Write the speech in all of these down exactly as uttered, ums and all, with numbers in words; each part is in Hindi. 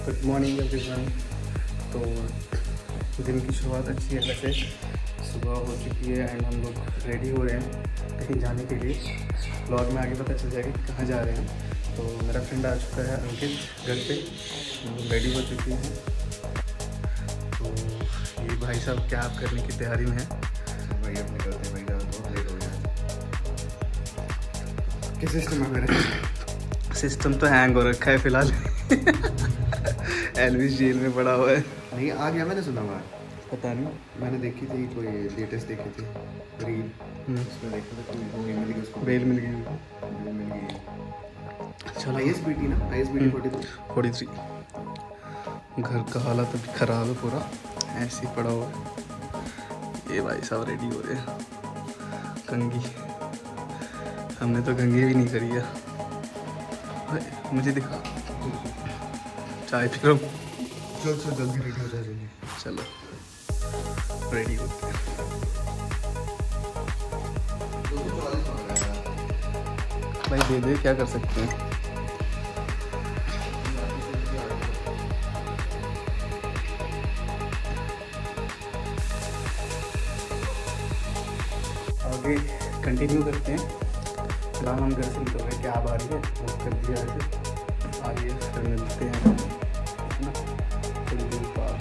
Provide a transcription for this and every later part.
Good morning everyone. तो दिन की शुरुआत अच्छी है वैसे, सुबह हो चुकी है एंड हम लोग रेडी हो रहे हैं कहीं जाने के लिए। ब्लॉग में आगे पता चल जाएगा कि कहाँ जा रहे हैं। तो मेरा फ्रेंड आ चुका है अंकित घर पे, रेडी हो चुकी है। तो ये भाई साहब क्या आप करने की तैयारी में है? भाई अपने करते हैं भाई, तो लेट हो गया। किस सिस्टम है मेरा? सिस्टम तो हैंग हो रखा है फिलहाल। एलविस जेल में पड़ा हुआ है। नहीं आ गया, मैंने सुना हुआ, पता नहीं, मैंने देखी थी कोई लेटेस्ट देखी थी रील, उसमें देखा था कोई वो मिल गई उसको, बेल मिल गई। बेल मिल गई। चलो आईएसबीटी ना, ISBT forty three forty three. घर का हालत अभी ख़राब है, पूरा ऐसे ही पड़ा हुआ है। ये भाई साहब रेडी हो रहे हैं। कंघी हमने तो कंघी भी नहीं करी है। मुझे दिखा, चाय पी रहा हूँ। चल चल जल्दी रेडी हो जाएंगे। चलो रेडी होते हैं। भाई दे दे, क्या कर सकते हैं। आगे कंटिन्यू करते हैं। फिलहाल हम घर से निकल रहे हैं, क्या आ रही है बुक कर दिया है। आइए फिर मिलते हैं, है ना, थोड़ी दूर पास।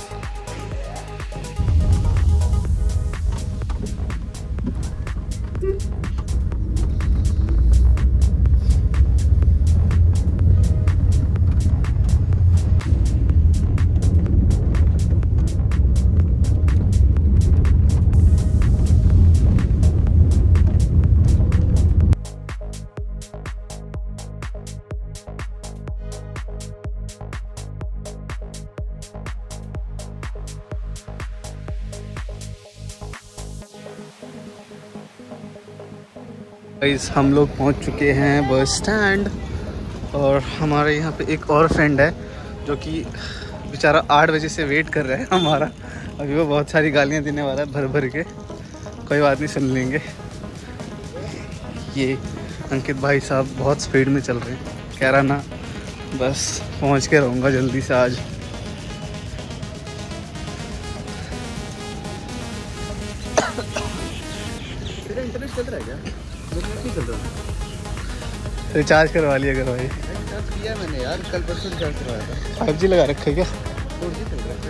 गाइस हम लोग पहुंच चुके हैं बस स्टैंड, और हमारे यहाँ पे एक और फ्रेंड है जो कि बेचारा आठ बजे से वेट कर रहा है हमारा। अभी वो बहुत सारी गालियाँ देने वाला है भर भर के, कोई बात नहीं, सुन लेंगे। ये अंकित भाई साहब बहुत स्पीड में चल रहे हैं, कह रहा ना बस पहुँच के रहूँगा जल्दी से आज। इंटरनेट चल रहा है क्या? नहीं चल रहा। रिचार्ज करवा लिया करो भाई। रिचार्ज किया मैंने यार, कल परसों रिचार्ज करवाया था। फाइव जी लगा रखा है क्या? फोर जी चल रहा है।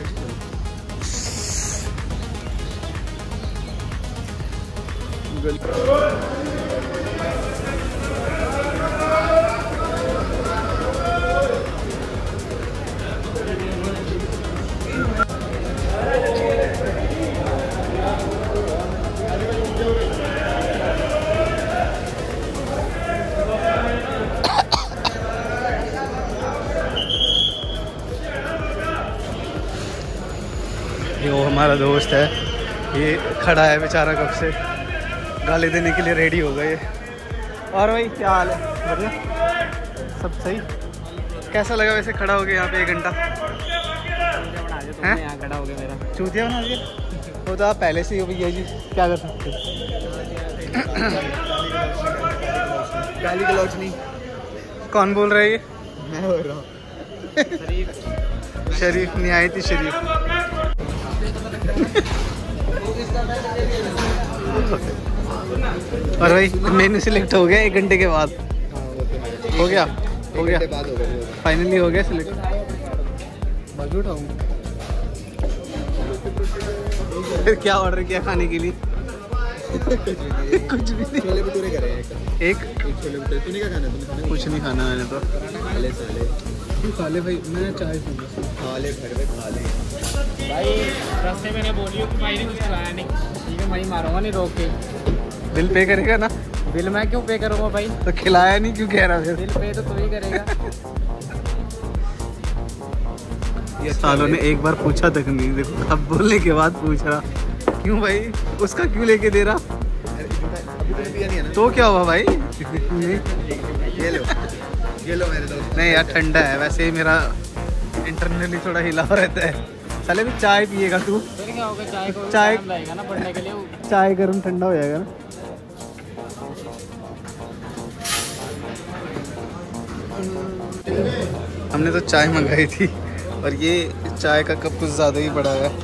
ये वो हमारा दोस्त है, ये खड़ा है बेचारा कब से, गाली देने के लिए रेडी हो गए। और भाई क्या हाल है? बढ़िया, सब सही। कैसा लगा वैसे खड़ा हो गया यहाँ पे एक घंटा? हैं? यहाँ खड़ा हो गया मेरा चूतिया बना दिया। वो तो आप पहले से ही हो भैया जी, क्या कर सकते? गाली गलौज नहीं। कौन बोल रहा है ये? मैं बोल रहा हूँ। शरीफ नहीं आई थी, शरीफ। और भाई मेनू सिलेक्ट हो गया एक घंटे के बाद। हो गया हो गया फाइनली हो गया सिलेक्ट। बाजू उठाऊं? फिर क्या ऑर्डर किया खाने के लिए? कुछ भी नहीं। छोले भटूरे करे एक एक छोले भटूरे। तूने क्या खाना? तूने कुछ नहीं खाना मैंने तो। साले साले तू खा ले भाई, मैं चाय पीऊंगा। खा ले घर में, खा ले भाई। रास्ते मैंने बोली कि भाई ने कुछ खिलाया नहीं, ठीक है मैं ही मारूंगा नहीं रोक के। बिल पे करेगा ना? बिल मैं क्यों पे करूंगा भाई? तो खिलाया नहीं क्यों कह रहा फिर? बिल पे तो तू ही करेगा। ये सालों ने एक बार पूछा तक नहीं, देखो अब बोलने के बाद पूछ रहा। क्यों भाई, उसका क्यों लेके दे रहा? अभी तूने पिया नहीं है ना? तो क्या हुआ भाई? ये लो ये लो मेरे दोस्त। नहीं यार ठंडा है, वैसे ही मेरा इंटरनली थोड़ा हिलाव रहता है। साले भी चाय पिएगा तू? फिर क्या होगा, चाय को चाय टाइम लगेगा ना पढ़ने के लिए। चाय गर्म ठंडा हो जाएगा ना। हमने तो चाय मंगाई थी और ये चाय का कप कुछ ज़्यादा ही बड़ा है।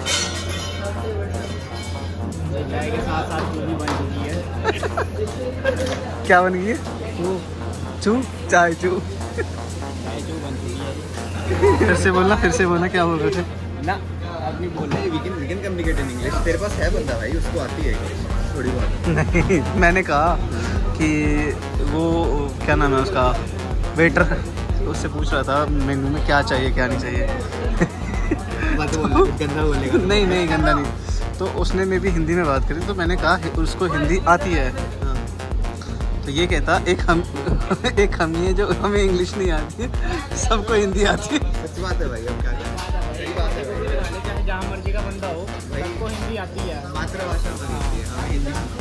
चाय के साथ साथ चू भी बन चुकी है। क्या बन गई है? चू चू चाय चू। चाय चू बन चुकी है। फिर से बोलना, फिर से बोलना, क्या बोल रहे थे? ना अब नहीं बोल रहे। We can we can communicate in English. तेरे पास है बंदा भाई, उसको आती है इंग्लिश थोड़ी बहुत। नहीं, मैंने कहा कि वो क्या नाम है उसका, वेटर, उससे पूछ रहा था मेन्यू में क्या चाहिए क्या नहीं चाहिए। बात बोलना गंदा बोलेगा। नहीं नहीं गंदा नहीं। तो उसने में भी हिंदी में बात करी, तो मैंने कहा उसको हिंदी आती है। हाँ। तो ये कहता एक हम एक हम ही है जो हमें इंग्लिश नहीं आती है, सबको हिंदी आती है। सच बात है भाई, अब क्या करें। सही बात है भाई। चाहे जहाँ मर्जी का बंदा हो, सबको हिंदी आती है। मातृभाषा हमारी हिंदी है, हमें हिंदी सीखनी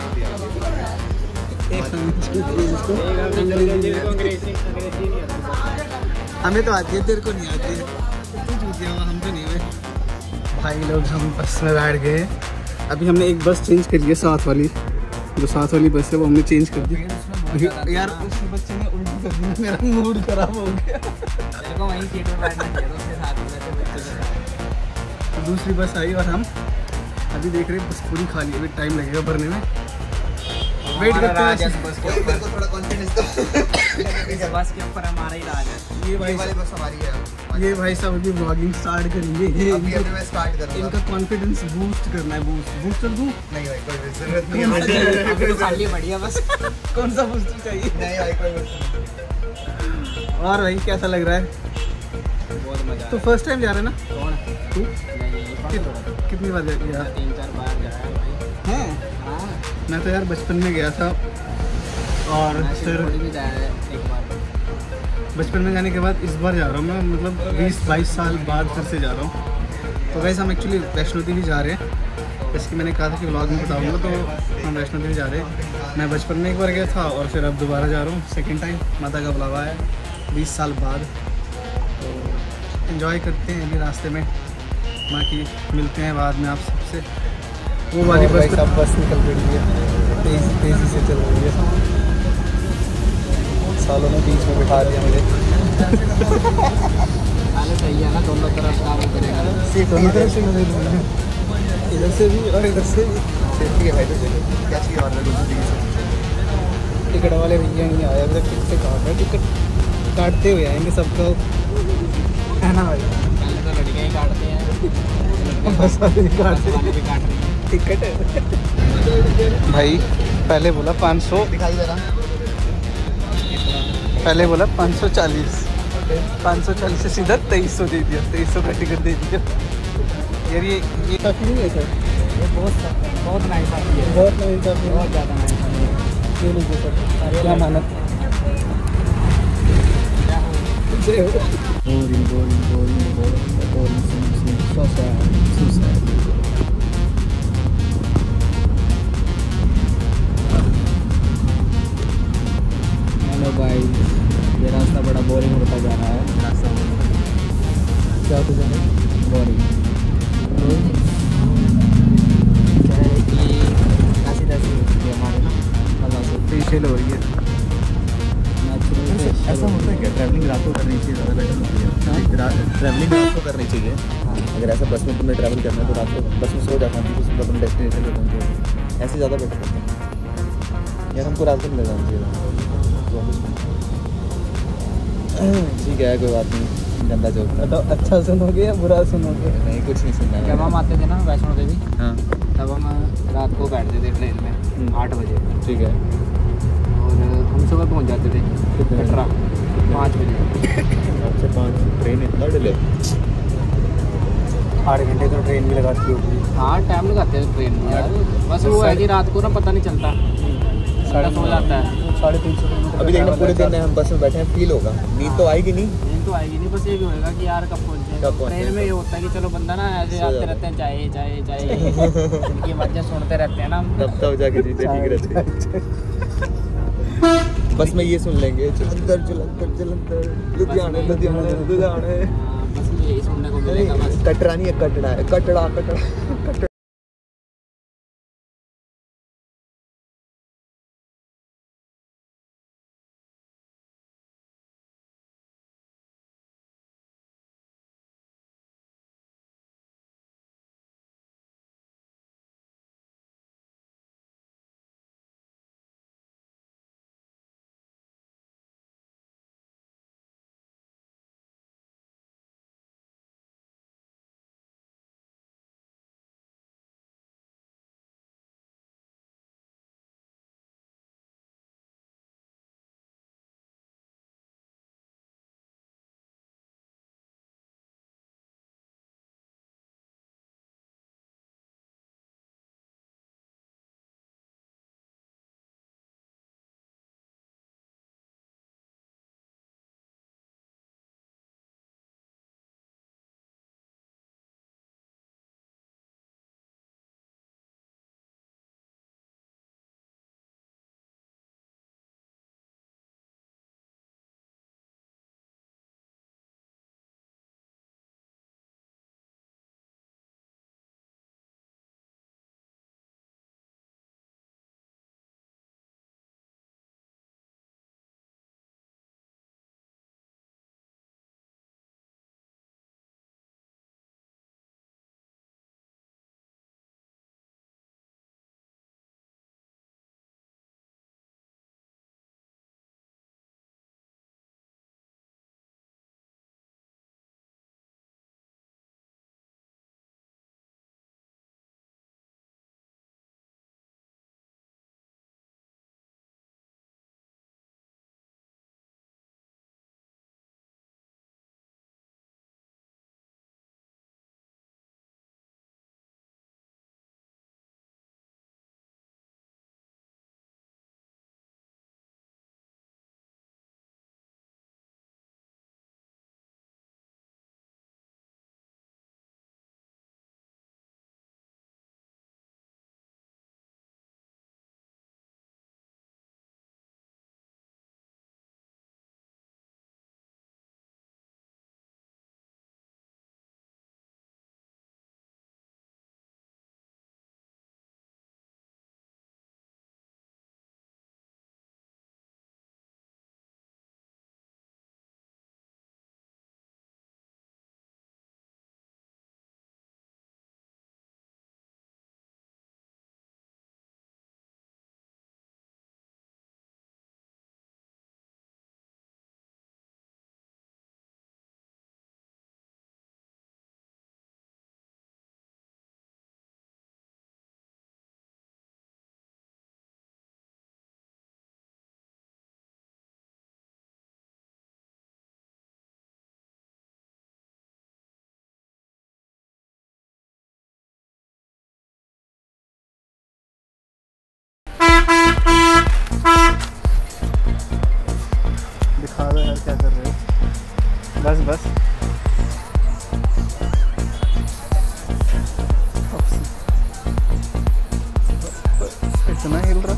एक हम जिसको अंग्रेजी अंग्रेजी नहीं आती। हमें तो आती है, तेरे को नहीं आती है। तू झूठ गया, हम तो नहीं हुए। भाई लोग हम बस में बैठ गए। अभी हमने एक बस चेंज करी है, साथ वाली, जो साथ वाली बस है वो हमने चेंज कर दी। यार उस बच्चे ने उल्टी कर दी, मेरा मूड खराब हो गया। तेरे को वहीं सीट में बैठना चाहिए था, उसके साथ में बैठे बच्चे के साथ। तो दूसरी बस आई और हम अभी देख रहे हैं बस पूरी खाली है, अभी टाइम लगेगा भरने में। वेट करते हैं। बस के भाई मेरे को थोड़ा कॉन्फिडेंस दो। इस बस के ऊपर हमारा ही राज है। ये ये भाई वाली बस हमारी है। ये भाई साहब अभी व्लॉगिंग स्टार्ट करेंगे। ये अभी अभी मैं स्टार्ट करूंगा। इनका कॉन्फिडेंस बूस्ट करना है। बूस्ट बूस्ट कर दूं? नहीं भाई कोई जरूरत नहीं है। अभी तो खाली पड़ी है बस। कौन सा बूस्टर चाहिए? नहीं भाई कोई जरूरत नहीं। और भाई कैसा लग रहा है? बहुत मजा तो फर्स्ट टाइम जा रहे हैं ना कौन तू? नहीं कित- कितनी बार जा- गया तीन चार बार जाया है भाई। है? हाँ मैं तो यार बचपन में गया था, और मैं फिर शिवपुरी भी जाया है एक बार। बचपन में जाने के बाद इस बार जा रहा हूँ मैं, मतलब बीस बाईस साल बाद फिर से जा रहा हूँ। तो वैसे हम एक्चुअली वैष्णो देवी जा रहे हैं, जैसे कि मैंने कहा था कि व्लॉग में बताऊँगा। तो हम वैष्णो देवी जा रहे हैं। मैं बचपन में एक बार गया था और फिर अब दोबारा जा रहा हूँ, सेकंड टाइम। माता का बुलावा है बीस साल बाद, तो एंजॉय करते हैं अभी रास्ते में। बाकी मिलते हैं बाद में आप सबसे। वो वाली बस सब बस निकल रही है, तेज़ी तेज़ी से चल रही है। सालों ने बीच में बिठा दिया मुझे। पहले सही है ना, दोनों तरफ काम करेगा। सीट दोनों तरफ से मुझे इधर से भी और इधर से भी। सेफ्टी है भाई, तो चलो क्या चाहिए और मेरे को जिंदगी से। टिकट वाले भैया नहीं आए अभी तक, टिकट से काट रहे, टिकट काटते हुए आएंगे सबको, है ना भाई? पहले तो लड़कियाँ ही काटते हैं, बस वाले भी काटते वाले भी काट रही हैं। टिकट भाई पहले बोला पाँच सौ, दिखाई दे रहा। पहले बोला पाँच सौ चालीस, पाँच सौ चालीस से सीधा तेईस सौ दे दिया, तेईस सौ का टिकट दे दिया। यार ये ये काफ़ी नहीं है सर? ये बहुत बहुत नाइस आती है, बहुत नहीं काफ़ी, बहुत ज़्यादा नाइस आती है। ये लीजिए सर, क्या मानत। क्या हो? Boring, boring, boring, boring, boring, sim, sim, so sad, so sad. Hello guys, ये रास्ता बड़ा बोरिंग होता जा रहा है। रास्ता क्या होता जा रहा है? बोरिंग क्या है कि ऐसी तैसी होती है हमारे ना, हवा से फेशियल हो रही है। नेचुरल ऐसा होता है क्या? ट्रैवलिंग रात को करनी चाहिए, ज़्यादा बेटर होती है। ट्रैवलिंग रात को करनी चाहिए। अगर ऐसा बस में तुम्हें ट्रैवल करना है तो रात को बस में सो जाता हूँ, तो तुम डेस्टिनेशन पे पहुँचो, ऐसे ज़्यादा बेटर होता है। यार हमको रात को मिल जाना चाहिए। ठीक है कोई बात नहीं, गंदा जोक था। तो अच्छा सुनोगे या बुरा सुनोगे? नहीं कुछ नहीं सुनना है। जब हम आते थे ना वैष्णो देवी, हाँ तब हम रात को बैठते थे ट्रेन में आठ बजे, ठीक है। और हम सुबह पहुंच जाते थे कटरा पाँच बजे। अच्छा पाँच, ट्रेन इतना डिले? आठ घंटे तो ट्रेन भी लगाती होगी। हाँ टाइम लगाते हैं ट्रेन में यार, बस वो है कि रात को ना पता नहीं चलता, साढ़े सो जाता है। साढ़े तीन सौ किलोमीटर। अभी देखना पूरे दिन हम बस में बैठे हैं, फील होगा, नींद तो आएगी नहीं। नींद तो आएगी नहीं, बस ये भी होएगा कि यार कब पहुँचे। कब पहुंचे। ट्रेन में ये होता है कि चलो बंदा ना ऐसे सो आते जाता है। रहते हैं, चाय चाय चाय इनकी आवाज़ें सुनते रहते हैं ना हम। तब तब जाके चीज़ें ठीक रहती है। बस में ये सुन लेंगे, जलंधर जलंधर जलंधर, लुधियाना लुधियाना लुधियाना। हाँ, बस यही सुनने को मिलेगा बस। कटरा नहीं है, कटड़ा है, कटड़ा कटड़ा कटड़ा। इतना हिल रहा।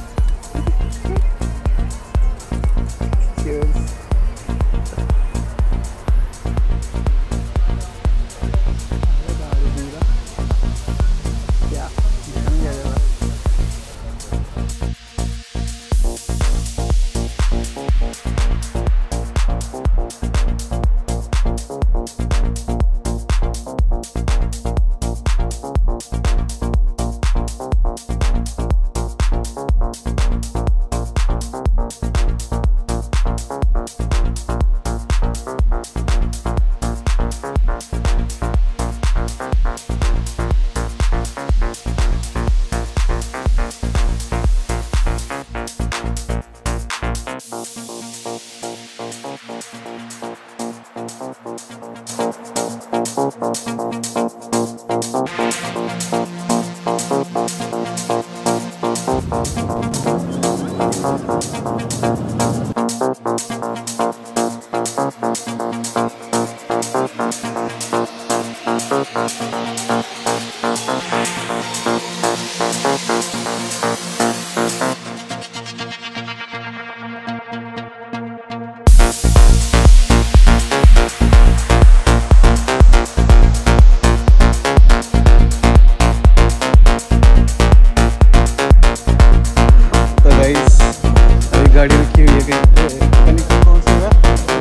गाड़ी रखी हुई है कहीं पे, कौन सी जगह,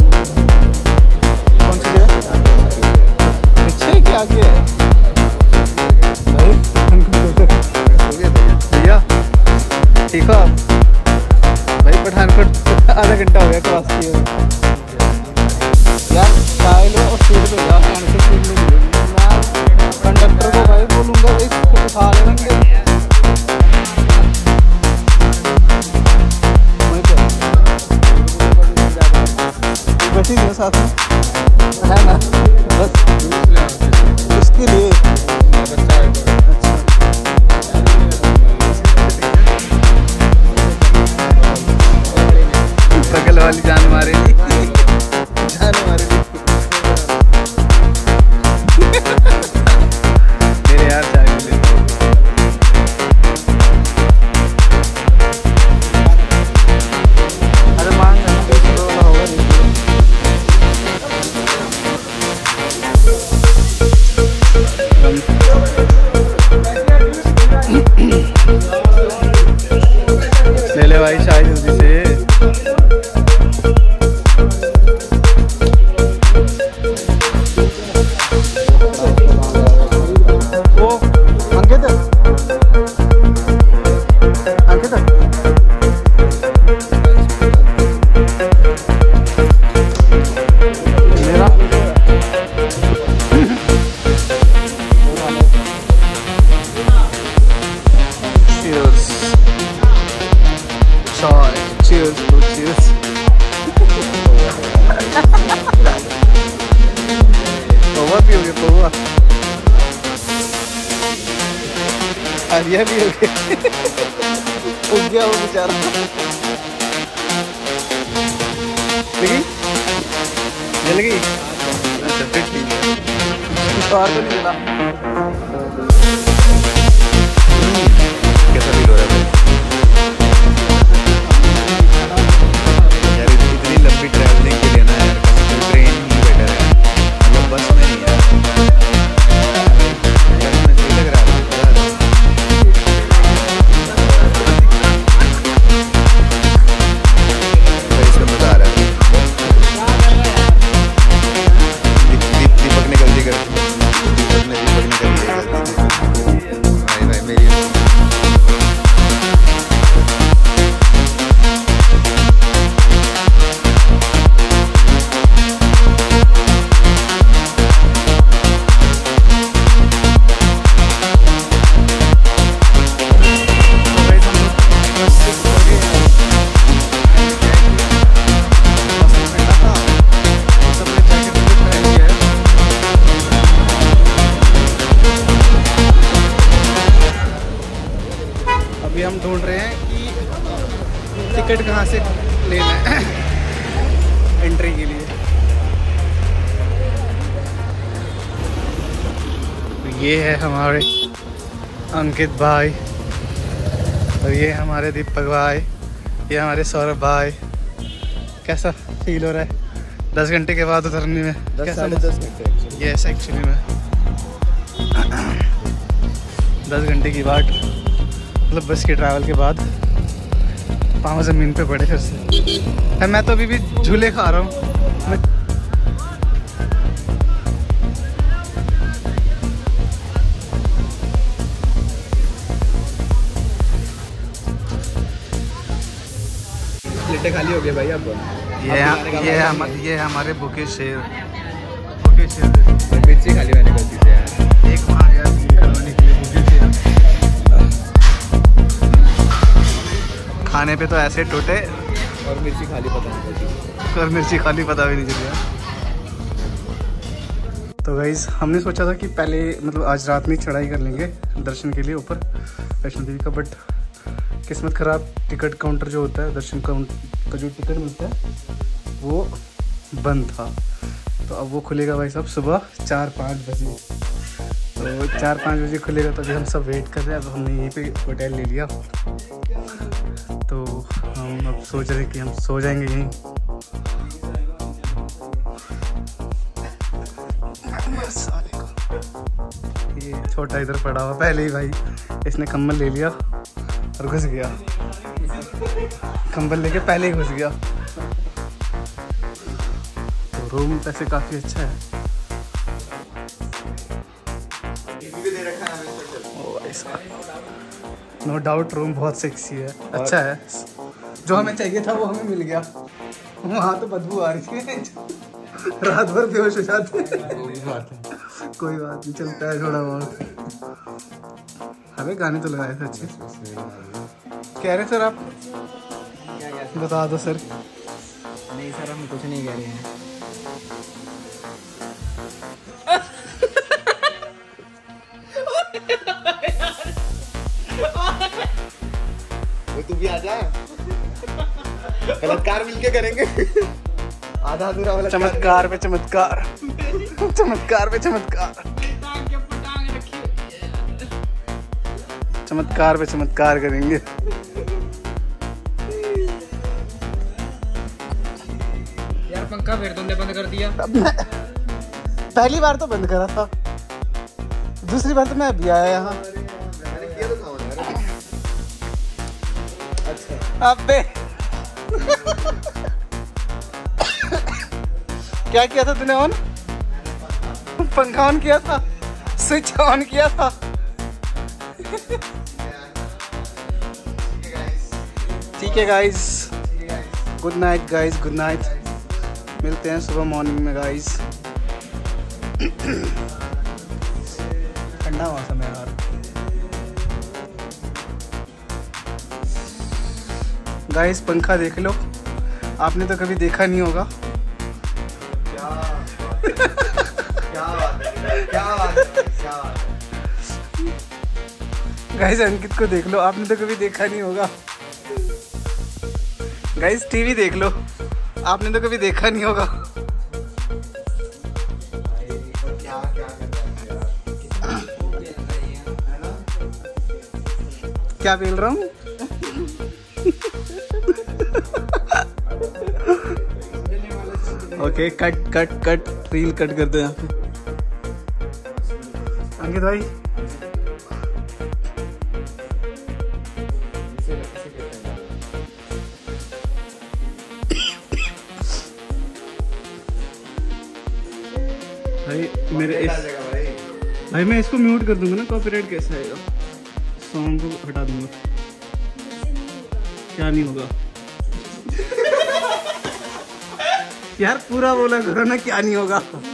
कौन सी जगह पीछे क्या आगे है भाई? भैया ठीक हो आप? भाई पठानकोट आधा घंटा हो गया क्रॉस किए यार। चाय लो और सीट पे जाओ, आने से सीट नहीं मिलेगी। मैं कंडक्टर को भाई बोलूँगा भाई उठा लेंगे। बैठी है साथ में है ना, बस उसके लिए। अच्छा बगल वाली जान मारेगी, जान मारेगी मेरे यार चाय मिले। अरे मांग होगा ले ले भाई चाय जल्दी से। वो अंकित अंकित मेरा cheers चाय, cheers bro, cheers। पौवा पियोगे? पौवा आलिया पियोगे? उग गया वो बेचारा। लगी जल गई? अच्छा फिर ठीक है, और तो नहीं जला। कैसा फील हो रहा है भाई? यार इतनी लंबी ट्रैवलिंग के लिए ना यार ट्रेन ही बेटर है, मतलब बस में नहीं यार। बस में सही लग रहा है भाई, इसमें मजा आ रहा है। दीपक ने गलती कर दीपक ने दीपक ने कर दिया भाई भाई मेरी। अभी हम ढूंढ रहे हैं कि टिकट कहाँ से लेना है एंट्री के लिए। तो ये है हमारे अंकित भाई, और ये हमारे दीपक भाई, ये हमारे सौरभ भाई। कैसा फील हो रहा है दस घंटे के बाद उतरने में? कैसा? दस घंटे यस एक्चुअली में दस घंटे की बाद, मतलब बस के ट्रैवल के बाद पाँव ज़मीन पे पड़े फिर से। मैं तो अभी भी झूले खा रहा हूँ। प्लेटें खाली हो गए भाई अब। ये ये हम ये हमारे भूखे शेर, भूखे शेर मिर्ची खाली मैंने गलती से यार। एक वहाँ गया करवाने के लिए भूखे शेर। खाने पे तो ऐसे टूटे और मिर्ची खाली पता नहीं चलती, और मिर्ची खाली पता भी नहीं चली। तो गाइस हमने सोचा था कि पहले मतलब आज रात में चढ़ाई कर लेंगे दर्शन के लिए ऊपर वैष्णो देवी का, बट किस्मत ख़राब, टिकट काउंटर जो होता है दर्शन काउंटर का जो टिकट मिलता है वो बंद था। तो अब वो खुलेगा भाई साहब सुबह चार पाँच बजे। तो चार पाँच बजे खुलेगा, तो अभी हम सब वेट कर रहे हैं। अब हमने यहीं पे होटल ले लिया, तो हम अब सोच रहे हैं कि हम सो जाएंगे यहीं। ये छोटा इधर पड़ा हुआ पहले ही भाई, इसने कंबल ले लिया और घुस गया, कंबल लेके पहले ही घुस गया। तो रूम वैसे काफ़ी अच्छा है। नो डाउट रूम बहुत सेक्सी है, अच्छा है। जो हमें चाहिए था वो हमें मिल गया। वहाँ तो बदबू आ रही थी, रात भर बेहोश हो जाते हैं। कोई बात नहीं, चलता है थोड़ा बहुत। हमें गाने तो लगाए थे अच्छे। कह रहे सर आप बता दो सर। नहीं सर हम कुछ नहीं कह रहे हैं। तू भी आ जा, बलात्कार मिलके करेंगे। आधा अधूरा वाला चमत्कार पे चमत्कार, चमत्कार पे चमत्कार, चमत्कार पे चमत्कार करेंगे। यार पंखा फिर तुमने बंद कर दिया। पहली बार तो बंद करा था, दूसरी बार तो मैं अभी आया यहाँ। अबे क्या किया था तूने? ऑन पंखा ऑन किया था, स्विच ऑन किया था। ठीक है guys, good night guys, good night. मिलते हैं सुबह मॉर्निंग में गाइस। ठंडा मौसम है यार गाइस। पंखा देख लो, आपने तो कभी देखा नहीं होगा। क्या क्या बात है, क्या बात है, क्या बात है। गाइस अंकित को देख लो, आपने तो कभी देखा नहीं होगा। गाइस टीवी देख लो, आपने तो कभी देखा नहीं होगा। क्या क्या क्या बोल रहा हूँ? Okay cut cut cut, reel cut कर दो यहाँ पे। अंकित भाई भाई मेरे इस भाई भाई मैं इसको म्यूट कर दूंगा ना, कॉपीराइट कैसे आएगा? सॉन्ग को हटा दूंगा। क्या नहीं होगा यार, पूरा बोला करो ना, क्या नहीं होगा।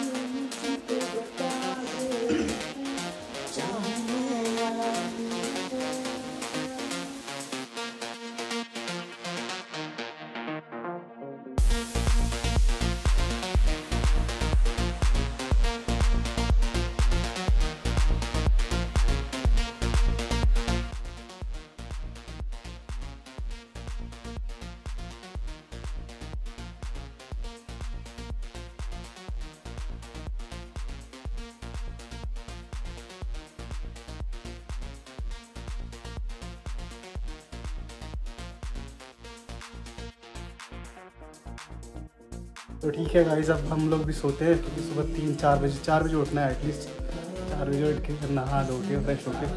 तो ठीक है गाइस, अब हम लोग भी सोते हैं क्योंकि सुबह तीन चार बजे चार बजे उठना है एटलीस्ट। चार बजे उठ के फिर नहा धो के फ्रेश होके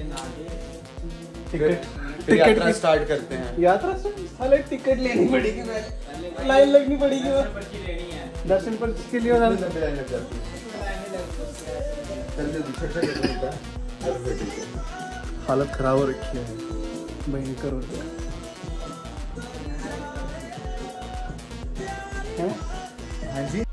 टिकट टिकट की स्टार्ट करते हैं। यात्रा से साले टिकट लेनी पड़ेगी, लाइन लगनी पड़ेगी दर्शन पर के लिए। हालत खराब हो रखी है, भयंकर हो गया है। हाँ जी